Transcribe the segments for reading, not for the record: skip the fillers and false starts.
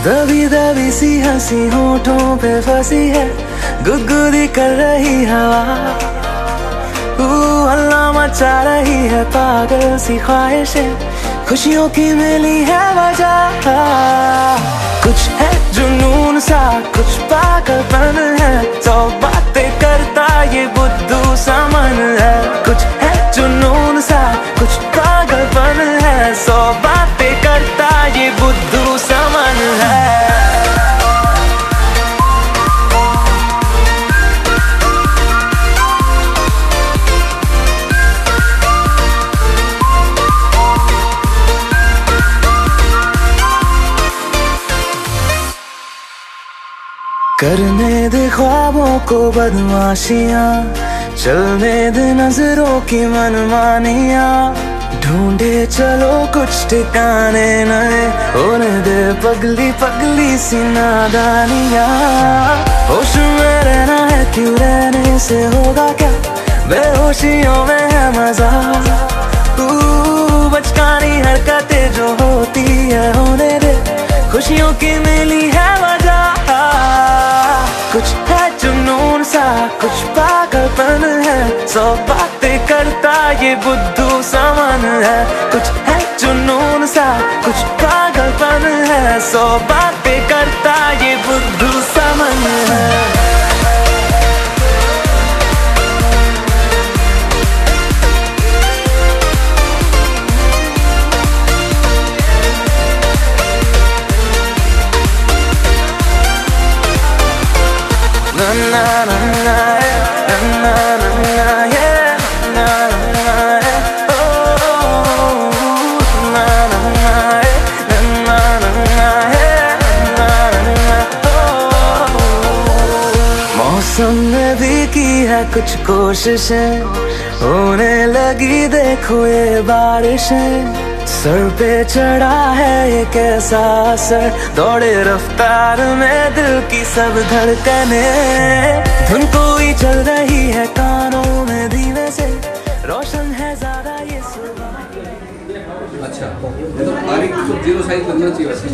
दबी दबी सी हंसी होठों पे फंसी है, गुदगुदी कर रही हवा, हल्ला मचा रही है पागल सी ख्वाहिशें, खुशियों की मिली है वजह। कुछ है जुनून सा, कुछ पागलपन है, सौ बातें करता ये बुद्धू सा मन है। कुछ है जुनून सा, कुछ पागलपन है, सौ बातें करता ये बुद्धू सा मन है। करने दे ख्वाबों को बदमाशियां, चलने दे नजरों की मनमानियां, ढूंढे चलो कुछ ठिकाने नए, होने दे पगली पगली सी नादानियां। होश में रहना है क्यों, रहने से होगा क्या, बेहोशियों में है मजा, बचकानी हरकतें जो होती है होने दे, खुशियों की मिली है वजह। कुछ है जुनून सा, कुछ पागलपन है, सौ बातें करता ये बुद्धू सा मन है। कुछ है जुनून सा, कुछ पागलपन है, सौ बातें करता ये बुद्धू सा मन है। Na na na na na na na na yeah, na na na oh na na na na na na yeah, na na oh। मौसम ने भी की है कुछ कोशिशें, होने लगी देखो ये बारिशें, सर पे चढ़ा है ये कैसा असर, दौड़े रफ्तार में दिल की सब धड़कने, धुन कोई चल रही है कानों में धीमे से, रोशन है ज्यादा ये सुबह। अच्छा ये तो बारीक जीरो साइज बनना चाहिए वैसे।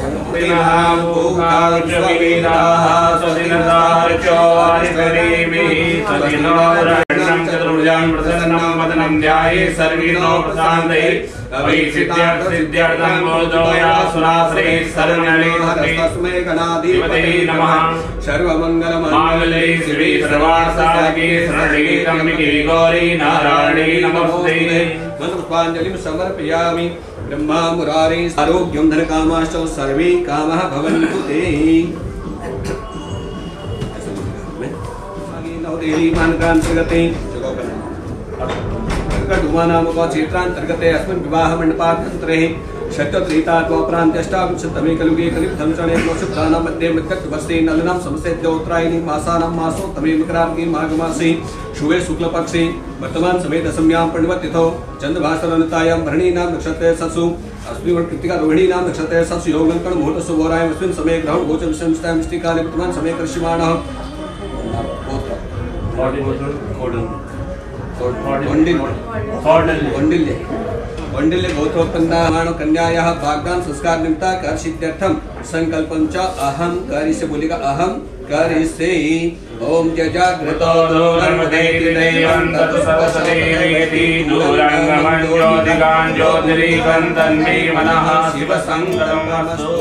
सर्वमंगलमांगल्ये शिवे सर्वार्थसाधके शरण्ये त्र्यंबके गौरी नारायणी नमोस्तुते। मंत्रपुष्पांजलिं समर्पयामि। ब्रह्मा मुरारी आरोग्यं धनकामाश्च सर्वे कामः भवन्तु ते। क्षेत्रांतर्गते अस्मिन् विवाह मंडपाभ्यन्तरे शतत्रीतात्मप्रान्त्यष्टाविंशतमे कलुगे कलिधनुचणे नक्षत्राणां मध्ये मृत्यवर्षे नलिनां समसेद्य उत्तरायणी मासानां मासोत्तमे मकरार्गे माघमासे शुभे शुक्लपक्षे वर्तमान समय दशम्यां परिवर्तितो चंद्रभास्करनतायां भरणीनां नक्षत्रे सत्सु अस्मिन् कृत्तिका रोहिणीनां नक्षत्रे सत्सु योगंकण मुहूर्त शुभोराय अस्मिन् समय ग्रहण गोचर विषमस्तां मिष्टिकाले वर्तमान समय कृष्यमाणः कौंडिल्य गोत्रोत्पन्ना कन्यायाः वाग्दान संस्कार निमित्ता कर्षित्यर्थम संकल्पं च अहं करिष्ये। बोलेगा अहं करिष्ये। ओम जजाग्रतो नर्मदेति देवं तत् सर्वसदेवेति दूरंगमं ज्योतिकां ज्योतिरीकं तन्मे मनः शिव संकल्पमस्तु।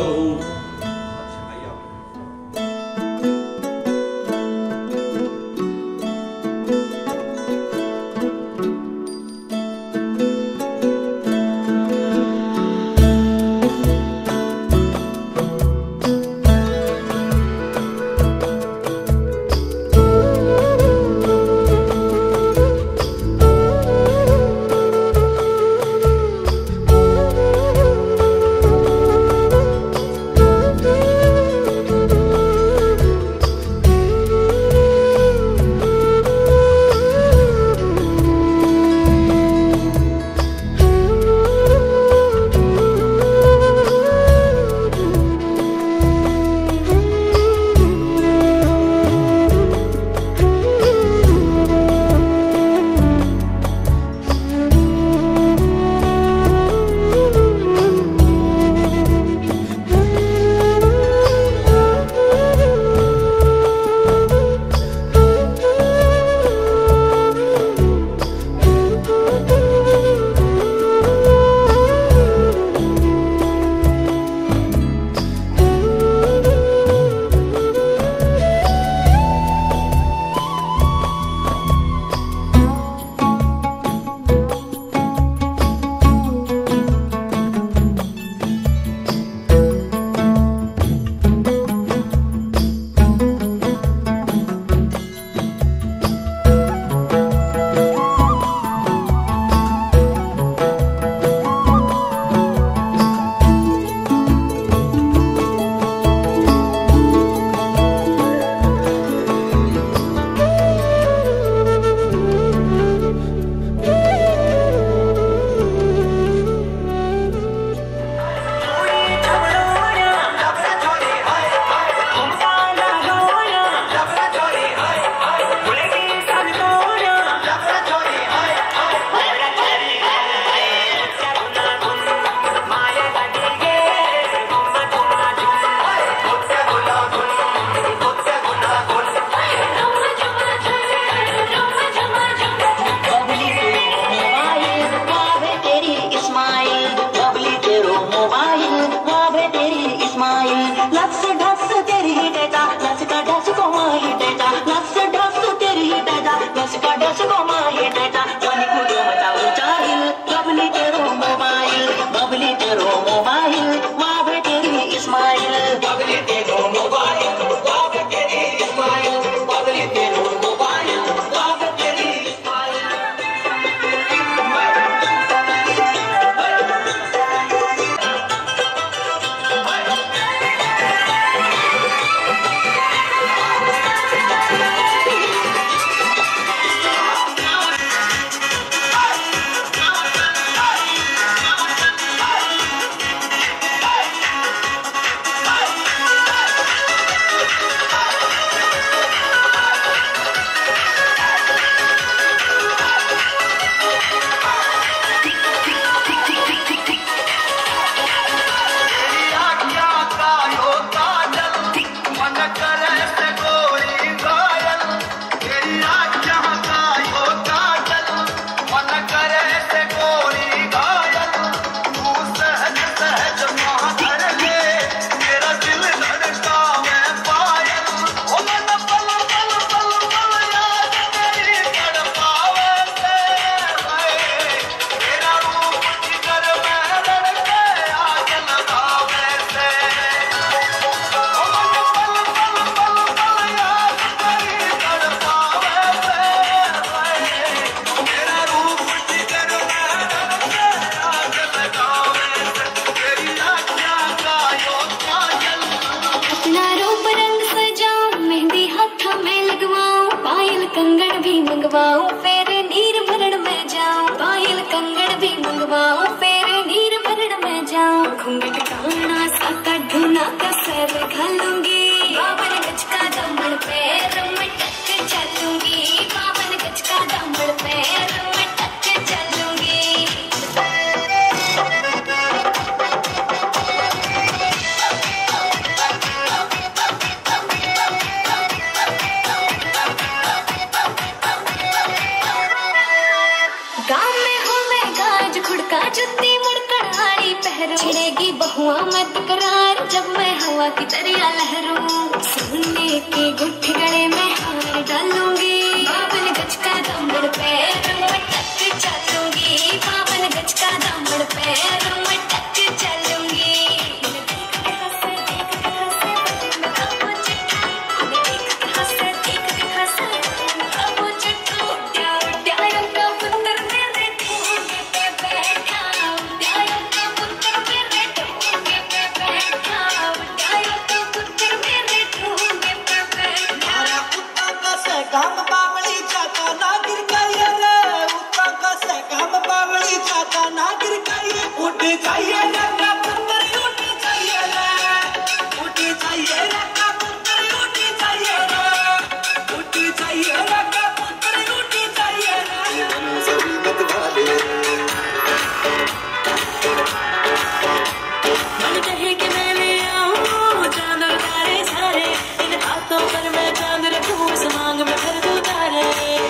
मंगवाऊं फिर नीर भरण में जाऊं, पायल कंगन भी मंगवाऊं फिर नीर भरण में जाऊं, घूंघट काना सा ढूंढा कसर घालूंगी, बावन गज का दामन पैर में टक चलूंगी, बावन गज का दामन पैर में टक चलूंगी। गाँव में हूँ मैं गाज खुड़का जुत्ती मुड़कड़ाड़ी पहरो, छिड़ेगी बहुआ मैं तकरार जब मैं हवा की दरिया लहरूं, सोने के गुठ गले में हार डालूंगी, बावन गज का दामन पैर में टक चलूंगी, बावन गज का दामन पैर में टक चलूंगी। काम बावली जाता ना गिर गई रे, उत्ता का से काम बावली जाता ना गिर गई, उठ जाइए रे कबूतर उठ जाइए रे, उठ जाइए रे कबूतर उठ जाइए रे, उठ जाइए रे कबूतर उठ जाइए रे। सभी मत वाले मन कहे कि मैं ले आऊं चांद और तारे सारे, इन हाथों पर मैं चांद रखूं मांग में भर दूं तारे।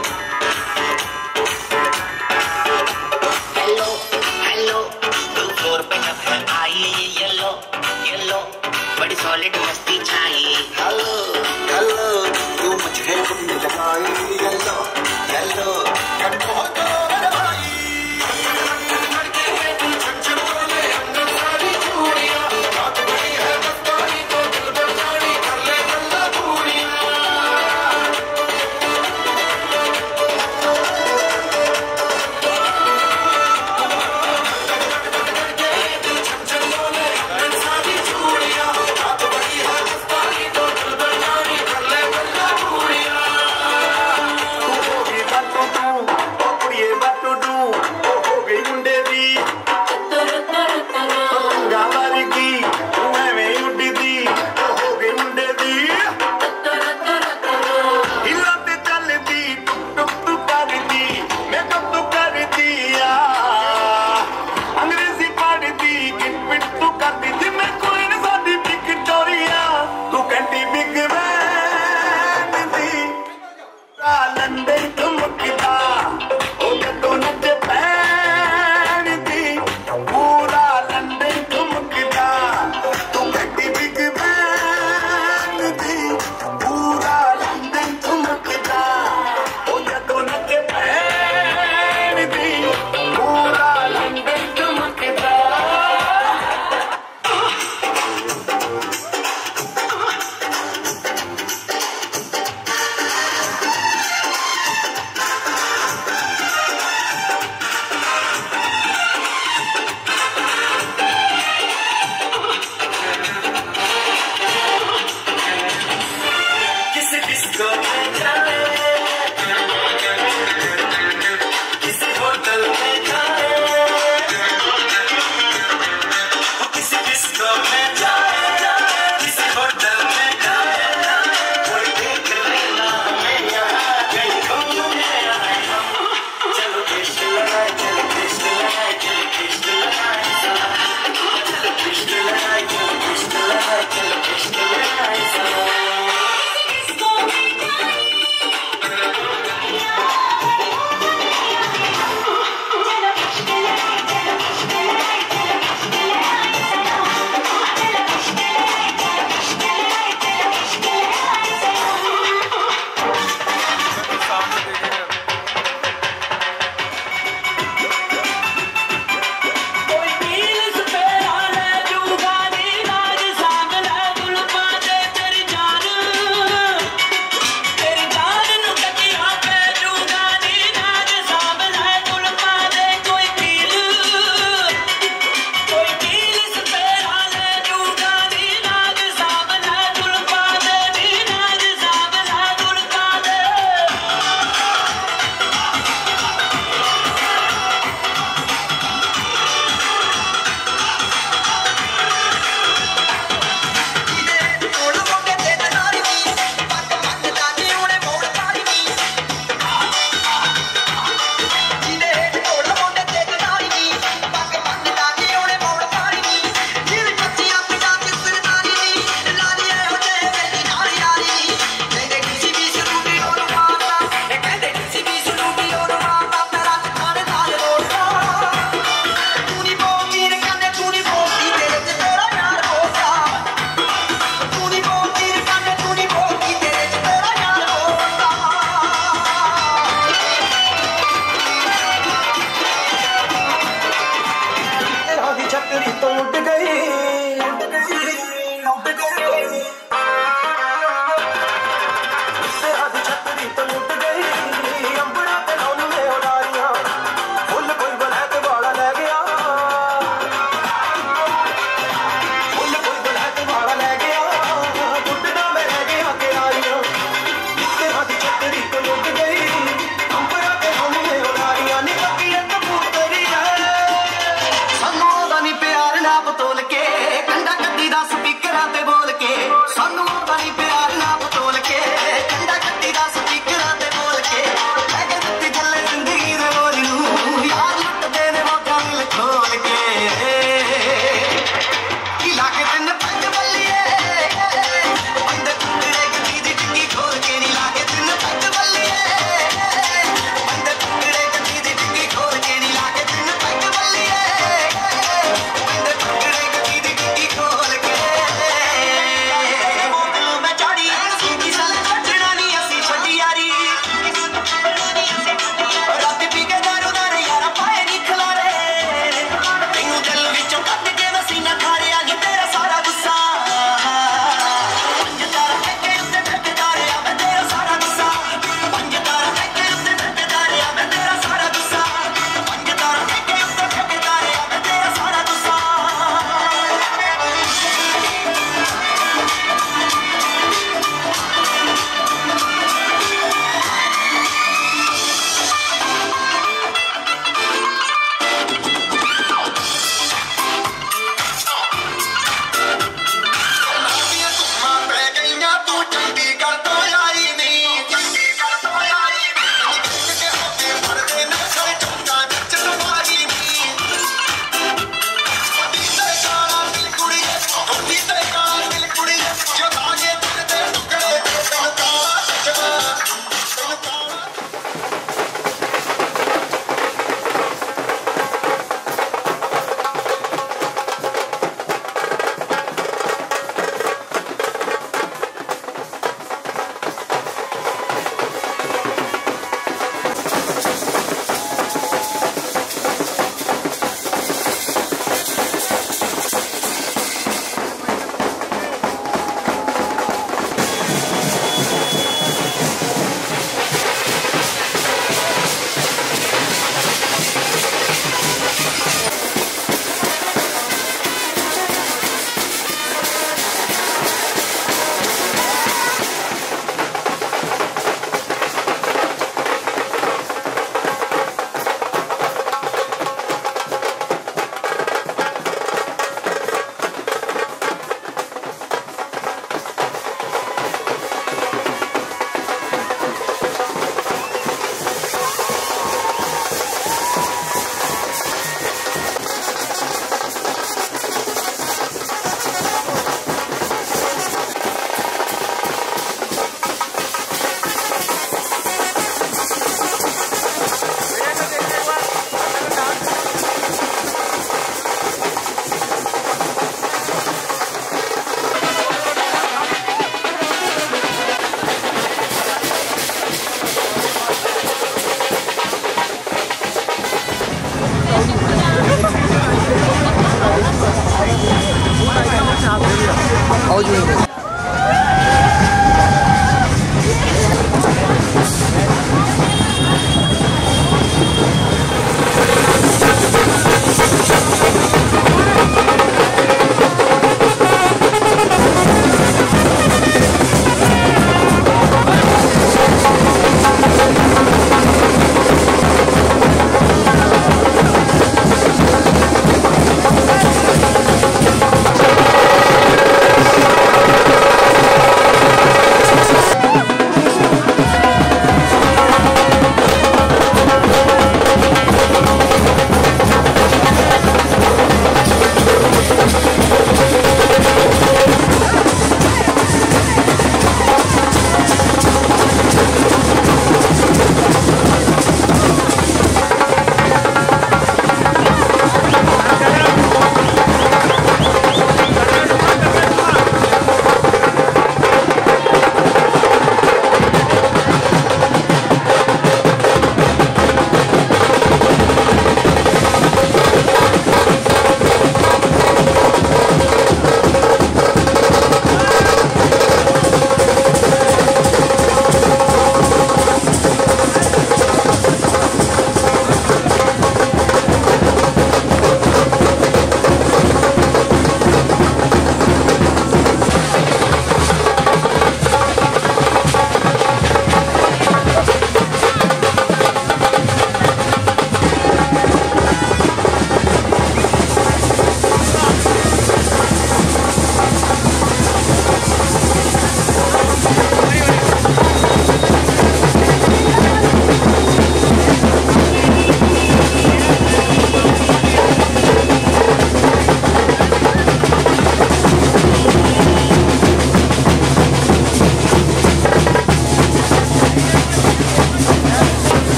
हेलो हेलो तू फ्लोर पे कब है आई, येलो येलो बड़ी सॉलिड मस्ती छाई, हेलो हेलो तू मुझे तुमने लगाई, येलो येलो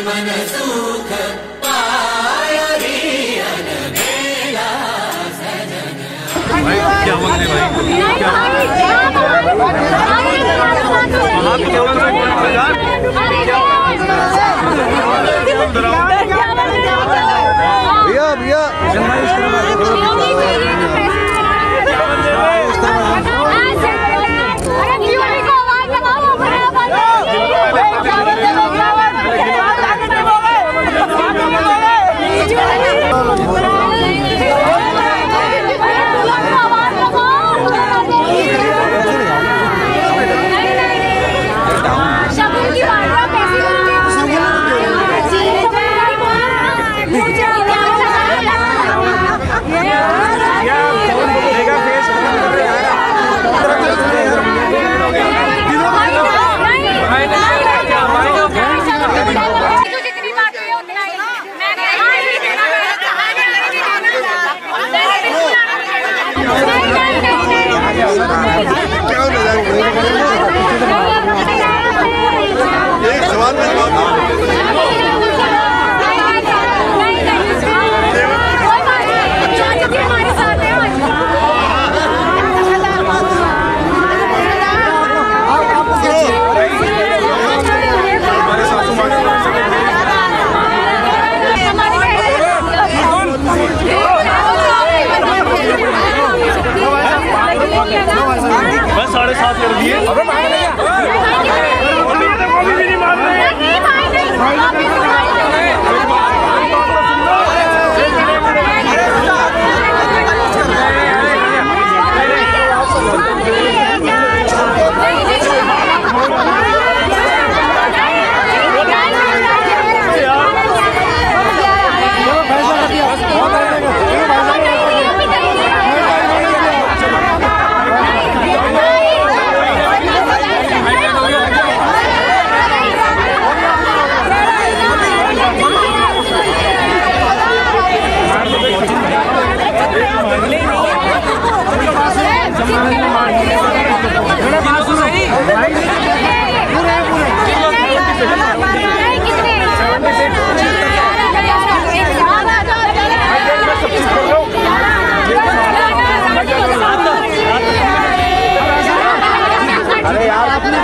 मन सुख पायो रे अनबेला सजन। क्या बोल रहे भाई? भैया भैया एक सवाल में बस 7.5 कर दिए। अरे यार अपने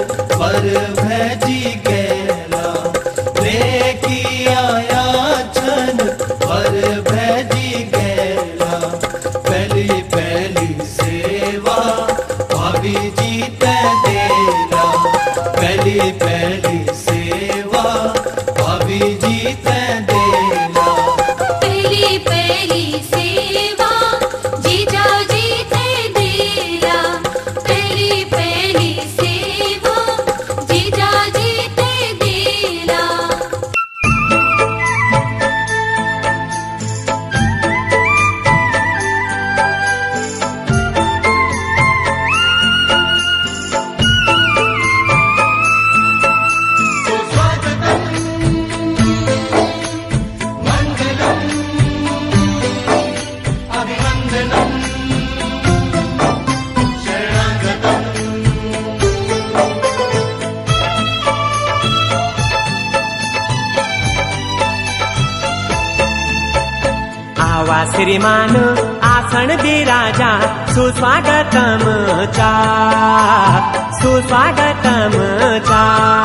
पर भैजी गेला लेकी आया आवा श्रीमान आसन विराजा सुस्वागतम चा सुस्वागतम चा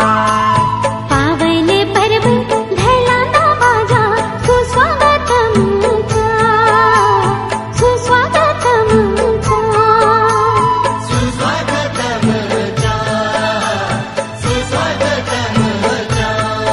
पावन पर्व धैलाना बाजा सुस्वागतम चा सुस्वागतम चा सुस्वागतम चा सुस्वागतम चा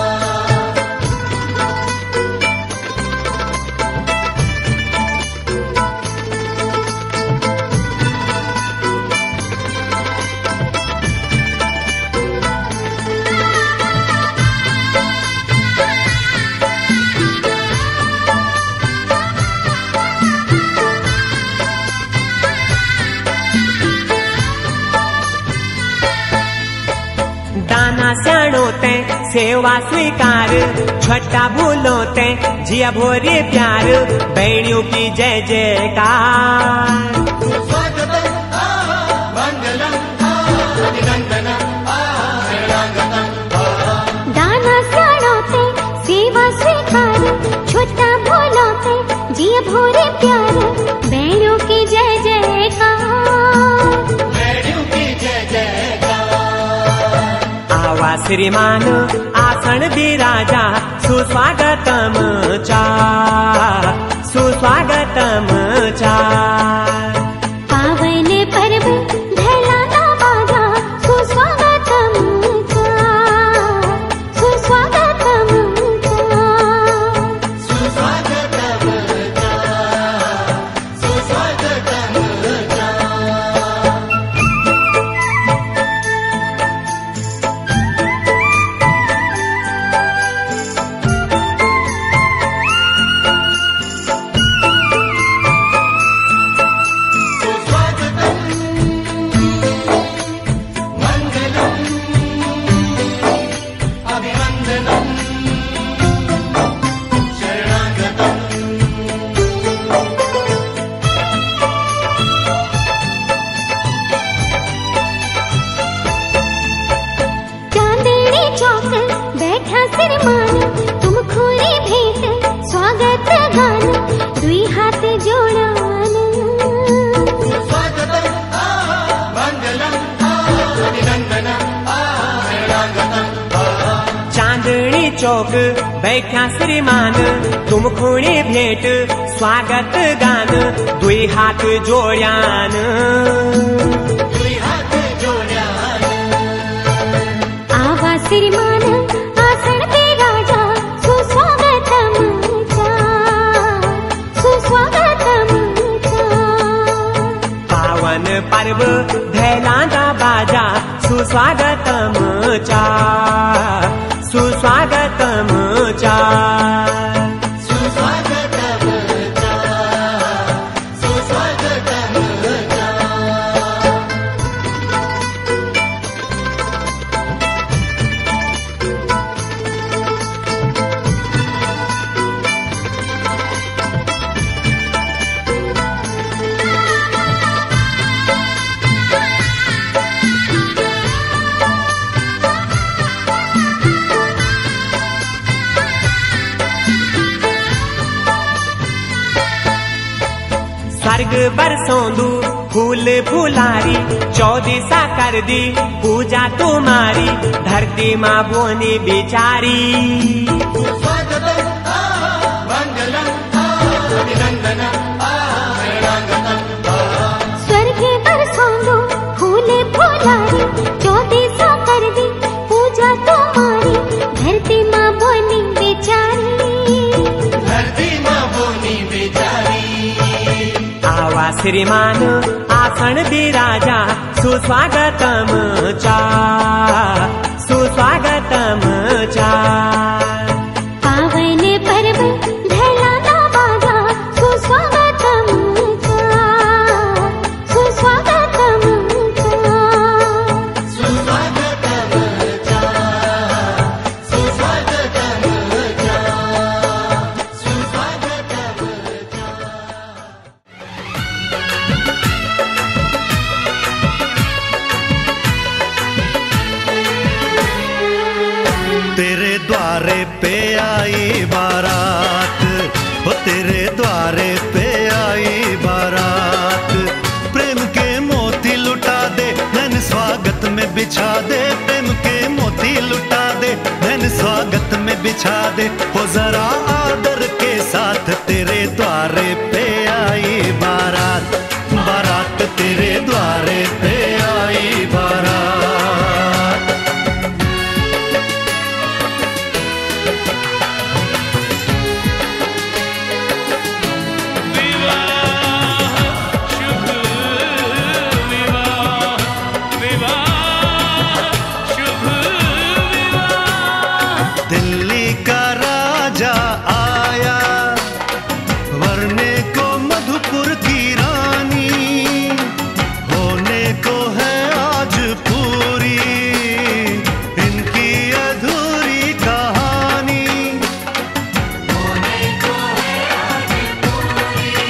दाना स्याणो ते सेवा स्वीकार छठा भूलो ते जिया भोरे प्यार बहनियों की जय जयकार स्वागतम मंगलम अभिनंदनम शरणागतम दाना स्याणोते सेवा स्वीकार छोटा भोलोते जिया भोरे प्यार बहनों की जय जयकार बहनों की जय जयकार आवा श्रीमान आसन विराजा सुस्वागतम चा सुस्वागतम चा पावन पर्व धैलाना बाजा सुस्वागतम चा सुस्वागतम चा सुस्वागतम चा सुस्वागतम चा सुस्वागतम मंगलम अभिनंदनम शरणागतम चांदनी चौक बैठा श्रीमान तुम खोरी भेंट स्वागत गान दुई हाथ जोड़ान स्वागतम मंगलम अभिनंदनम शरणागतम चांदनी चौक बैठा श्रीमान तुम खूणी भेंट स्वागत गान दुई हाथ जोड़्यान दुई हाथ जोड़्यान आवा श्रीमान आसन पे राजा सुस्वागतम चा सुस्वागतम चा पावन पर्व धैलाना बाजा सुस्वागतम चा सुस्वागतम चा सुस्वागतम चा सुस्वागतम चा स्वर्ग बरसोंदू फूल फुलारी चौदिसा कर दी पूजा तुम्हारी धरती माँ बोनी बिचारी स्वागतम मंगलम अभिनंदनम शरणागतम स्वर्ग बरसोंदो फूल फुलारी चौदिसा कर दी पूजा तुम्हारी धरती माँ बोनी बेचारी धरती माँ बोनी बेचारी आवा श्रीमान आसन विराजा सुस्वागतम चा सुस्वागतम चा पावन पर्व धैलाना बाजा सुस्वागतम चा सुस्वागतम चा सुस्वागतम चा सुस्वागतम चा सुस्वागतम चा तेरे द्वारे पे आई बारात, हो तेरे द्वारे द्वारे पे आई बारात। प्रेम के मोती लुटा दे धन स्वागत में बिछा दे, प्रेम के मोती लुटा दे धन स्वागत में बिछा दे। हो जरा आदर के साथ तेरे द्वारे पे आई बारात, बारात तेरे द्वारे पे आई बारात। दिल्ली का राजा आया वरने को मधुपुर की रानी, होने को है आज पूरी इनकी अधूरी कहानी। होने को है आज पूरी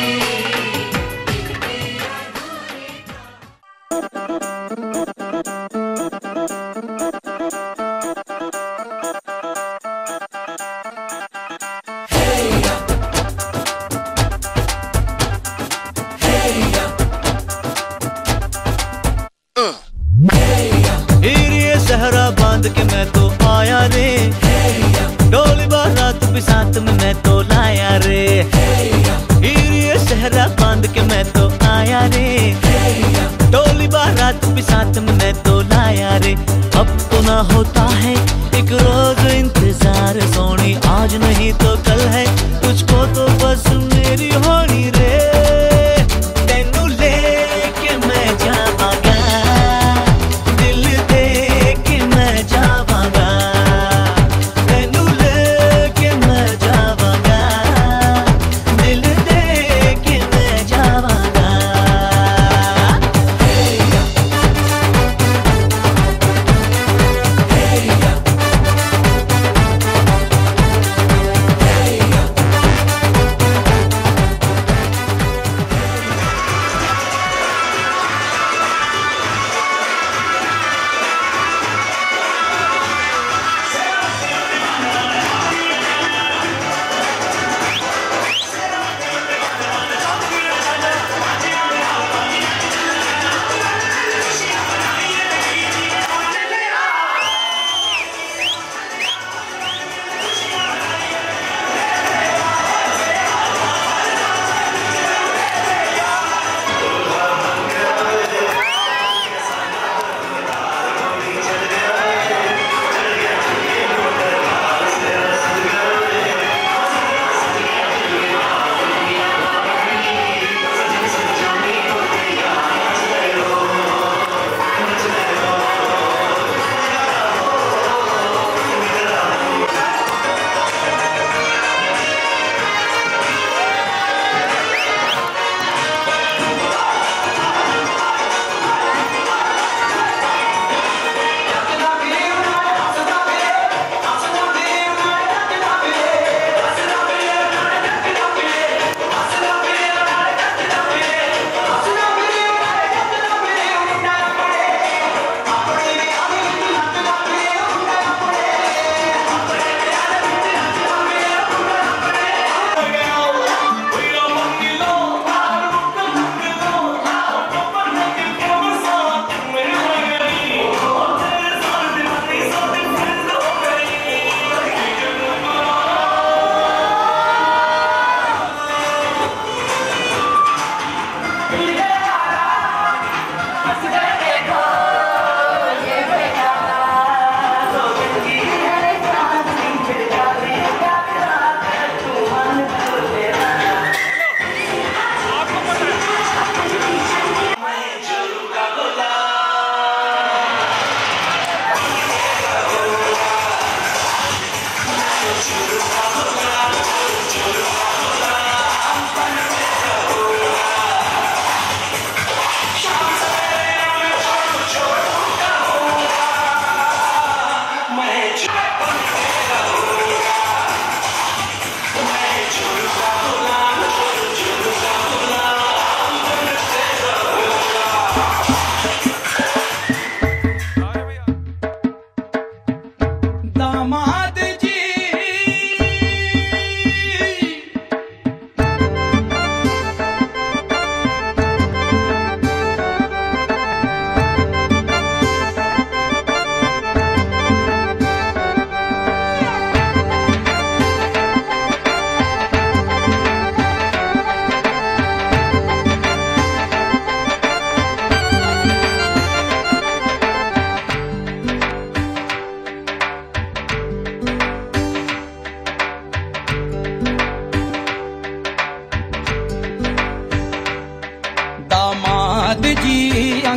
ये सहरा बांध के मैं तो आया रे, डोली बारात भी साथ में मैं तो लाया रे। ये सहरा बांध के मैं तो आया रे, डोली बारात भी साथ में मैं तो लाया रे। अब तो ना होता है एक रोज इंतजार सोनी, आज नहीं तो कल है तुझको तो बस मेरी होनी रे। तेनू लेके मैं जावांगा, दिल दे के मैं जावांगा, तेनू लेके मैं जावांगा, दिल दे के मैं जावांगा।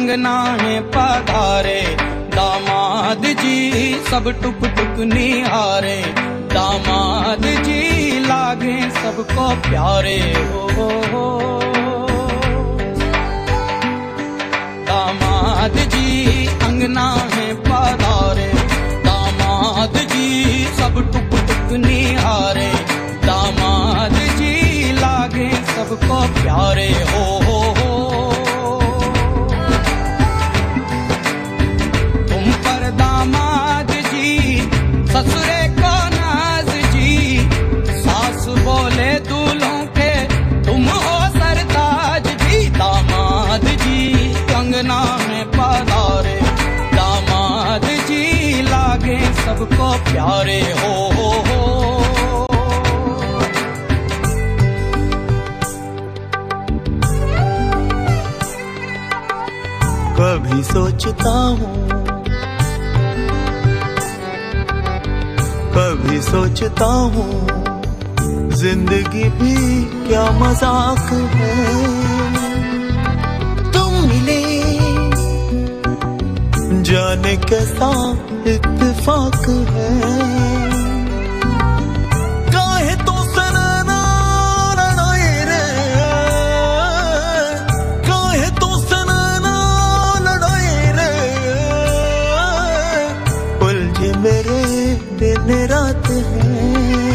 अंगना है पधारे दामाद जी सब टुक टुक निहारे दामाद जी लागे सबको प्यारे हो दामाद जी अंगना है पधारे दामाद जी सब टुक टुक निहारे दामाद जी लागे सबको प्यारे हो तुम पर दामाद जी ससुरे को नाज जी सास बोले दूल्हों के तुम हो सरताज जी दामाद जी अंगना में पधारे दामाद जी लागे सबको प्यारे हो कभी सोचता हूँ कभी सोचता हूँ जिंदगी भी क्या मजाक है तुम मिले जाने कैसा इत्तेफाक है काहे तो सनना लड़ाई रे काहे तो सनना लड़ाई रे उलझे मेरे दिन रात है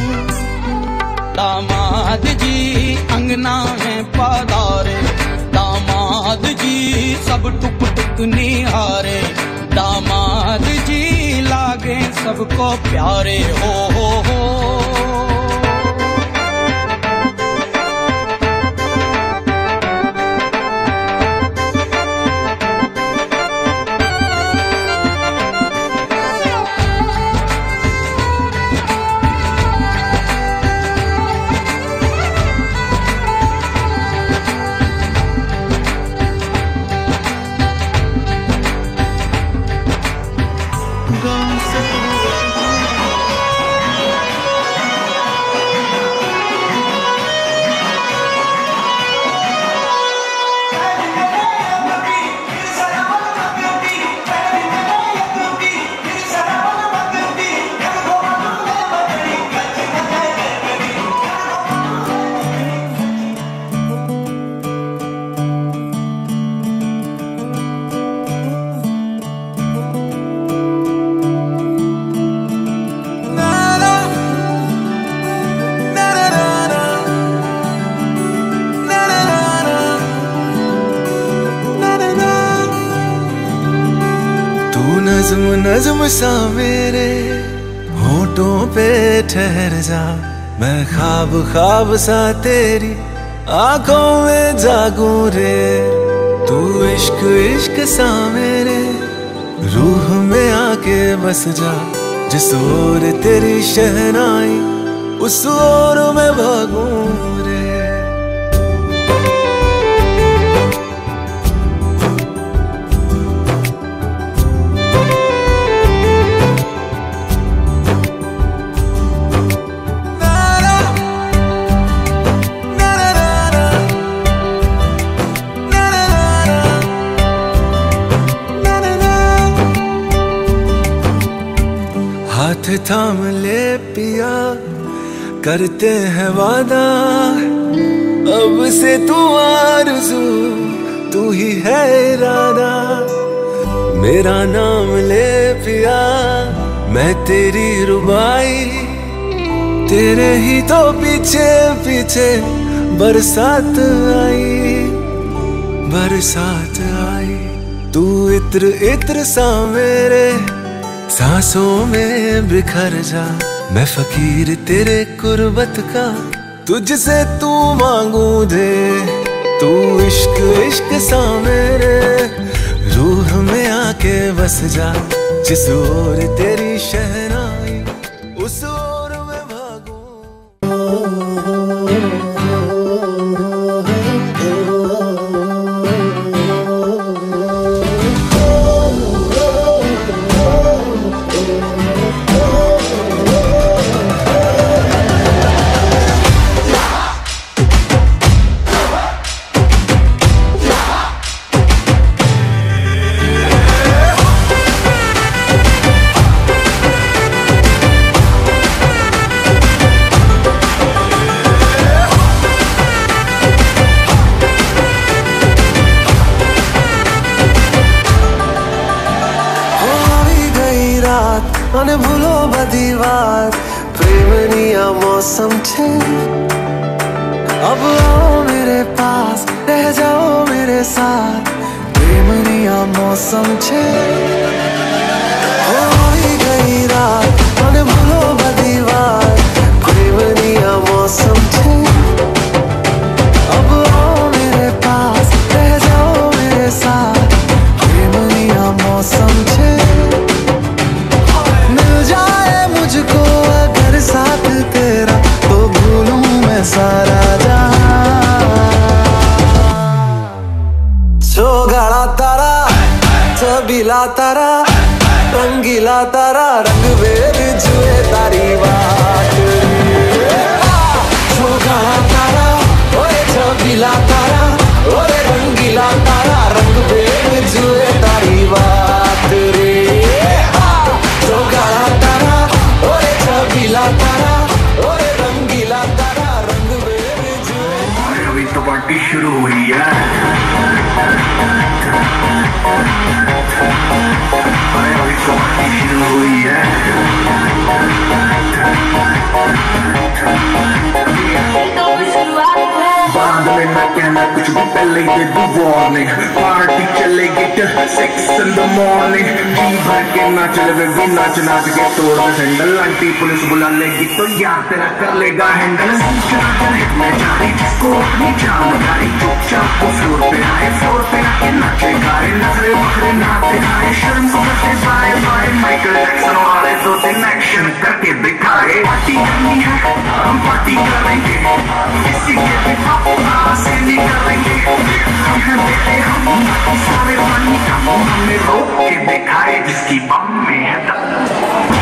दामाद जी अंगना है पधारे दामाद जी सब टुक टुक निहारे दामाद जी लागे सबको प्यारे हो नज़्म नज़्म सा मेरे होठों पे ठहर जा मैं ख्वाब ख्वाब सा तेरी आंखों में जागूं रे तू इश्क इश्क सा मेरे रूह में आके बस जा जिस ओर तेरी शहनाई उस ओर मैं भागूं रे हाथ थाम ले पिया करते हैं वादा अब से तू आरज़ू तू ही है इरादा मेरा नाम ले पिया मैं तेरी रुबाई तेरे ही तो पीछे पीछे बरसात आई तू इत्र इत्र सा मेरे सांसों में बिखर जा मैं फकीर तेरे कुर्बत का तुझसे तू मांगू दे तू इश्क इश्क सा मेरे रूह में आके बस जा जिस ओर तेरी शहनाई उस ओर मैं भागूं प्रेमनिया मौसम छे अब आओ मेरे पास रह जाओ मेरे साथ प्रेमनिया मौसम छे हो ही गई रात मन भूलो बदीवार प्रेमनिया मौसम छे अब आओ मेरे पास रह जाओ मेरे साथ प्रेमनिया मौसम छे मिल जाए मुझको अगर साथ तेरा तो भूलूं मैं सारा जहां सोगाड़ा तारा छबीला तारा रंगीला तारा रंग बेर जुए तारी बात सोगाड़ा तारा ओए छबीला तारा ओए रंगीला तारा रंग बेर जुए तारी बात रे सोगाड़ा तारा ओए छबीला तारा ओए रंगीला तारा रंग बेर जुए अभी तो पार्टी शुरू हुई है अभी तो पार्टी शुरू हुई है बांध लेना कहना कुछ भी पहले ही दे दो वार्निंग पार्टी चलेगी till 6 in the morning जी भर के नाच ले भी नाच नाच के तोड़ दे सैंडल आंटी पुलिस बुला लेगी तो यार तेरा कर लेगा हैंडल हिट में जारी जिसको अपनी जान गाड़ी चुपचाप को फ्लोर पे आके नाचे गाए नखरे बखरे नाते गाए शर्म को करते बाय बाय माइकल जैक्सन वाले दो दिन एक्शन करके दिखाए पार्टी करनी है हम पार्टी करेंगे किसी के भी पापा से नहीं करेंगे हम हैं बेटे हम सारे पानी का हमें रोक के दिखाए जिसकी बम में है दम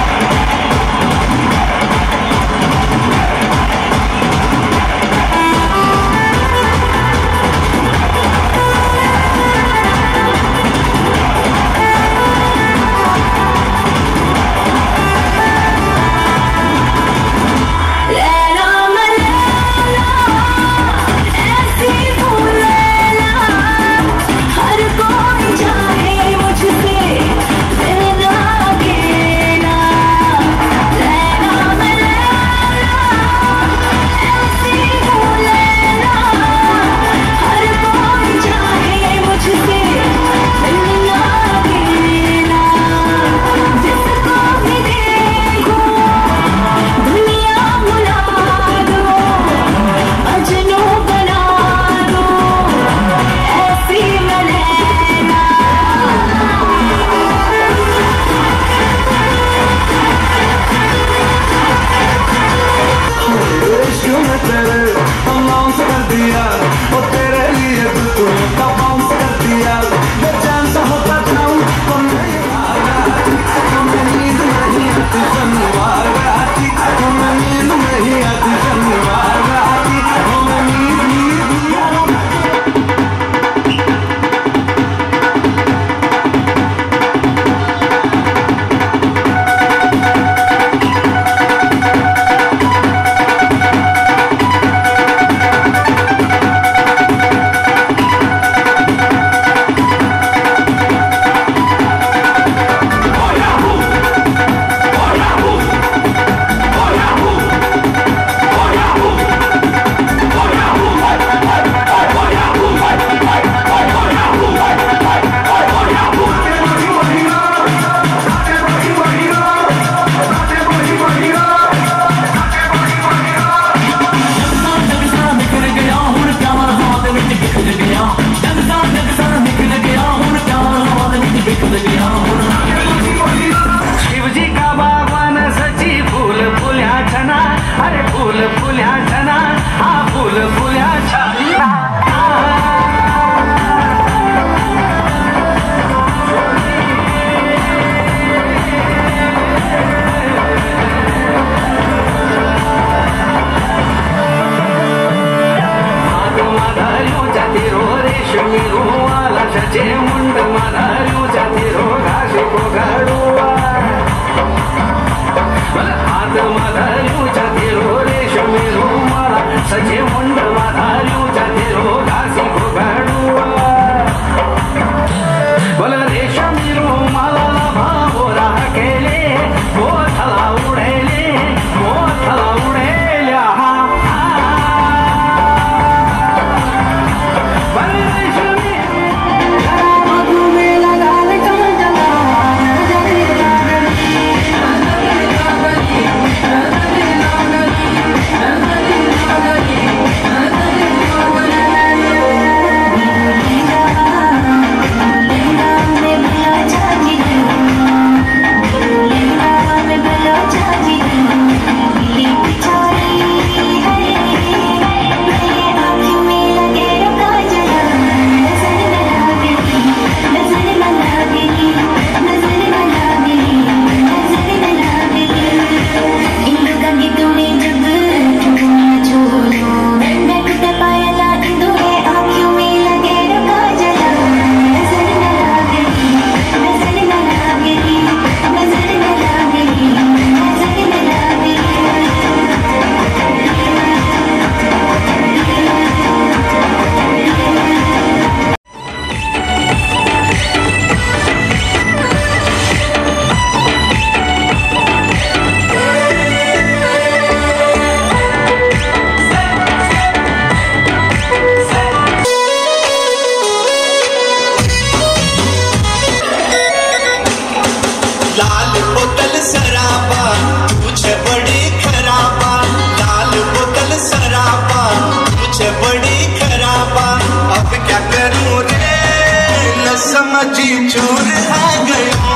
समझी चूर है गयो,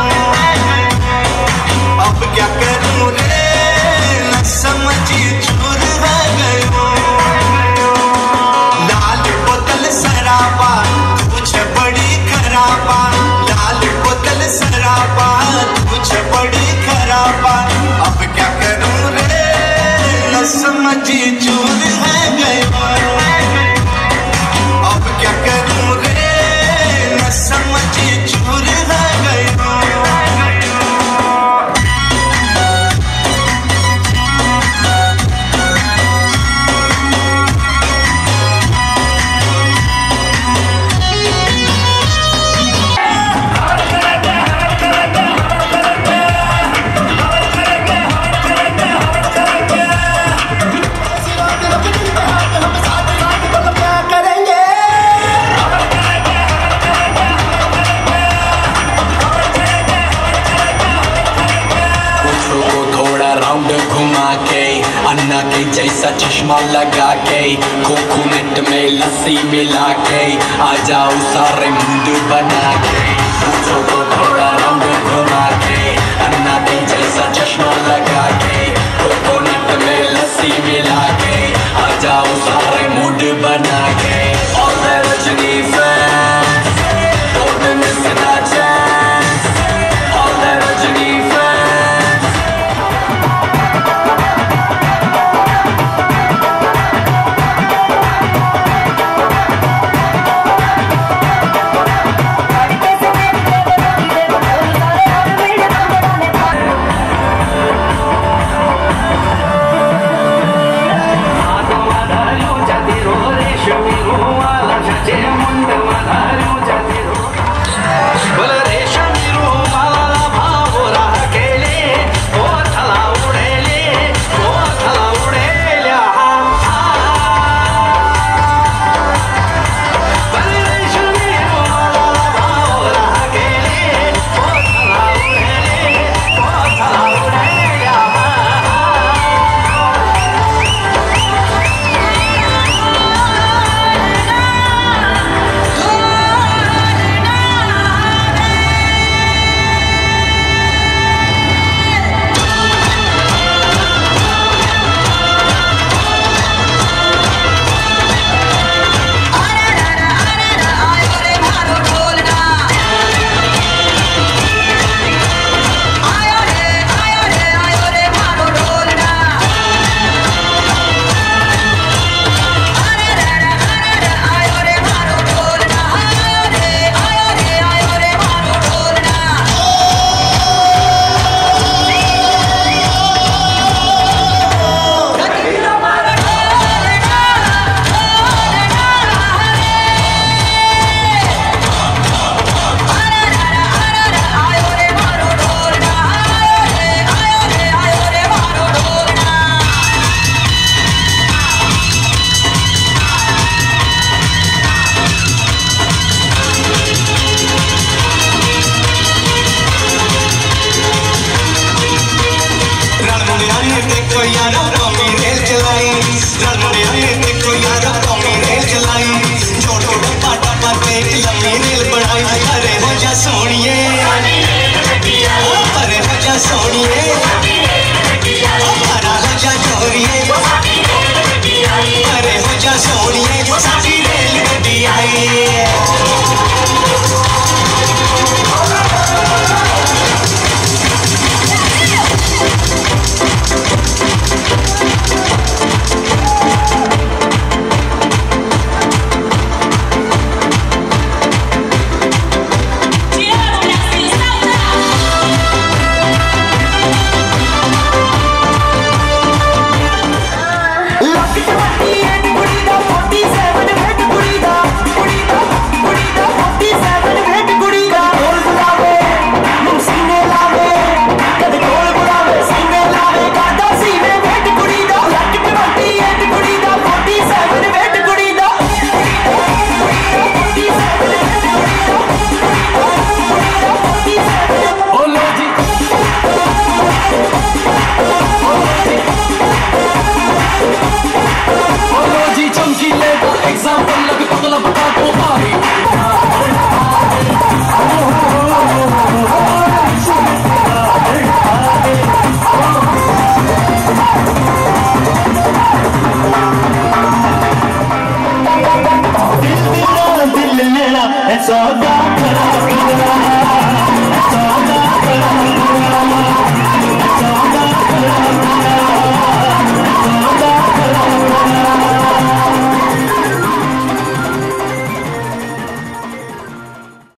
अब क्या करूं रे न समझी चूर है गयो। लाल बोतल शराबा तुझे बड़ी खराबा, लाल बोतल शराबा तुझे बड़ी खराबा, अब क्या करूं रे न समझी चूर है गयो, अब क्या करूं रे न समझी चूर है गयो। अन्ना के जैसा चश्मा लगा के, कोकोनट में लस्सी मिला के, आ जाओ सारे मूड बना के, पूछो को थोड़ा रंग घुमा के। अन्ना के जैसा चश्मा लगा के, कोकोनट में लस्सी मिला के, आ जाओ सारे मूड बना के। All the Rajini fans, don't miss a chance, all the Rajini fans. देखो यारा